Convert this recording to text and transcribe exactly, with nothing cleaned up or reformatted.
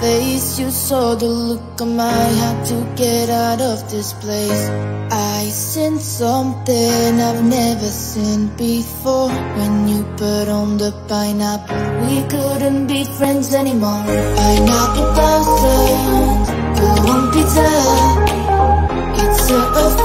face. You saw the look on my heart to get out of this place. I seen something I've never seen before. When you put on the pineapple, we couldn't be friends anymore. Pineapple thousand, go on pizza. It's a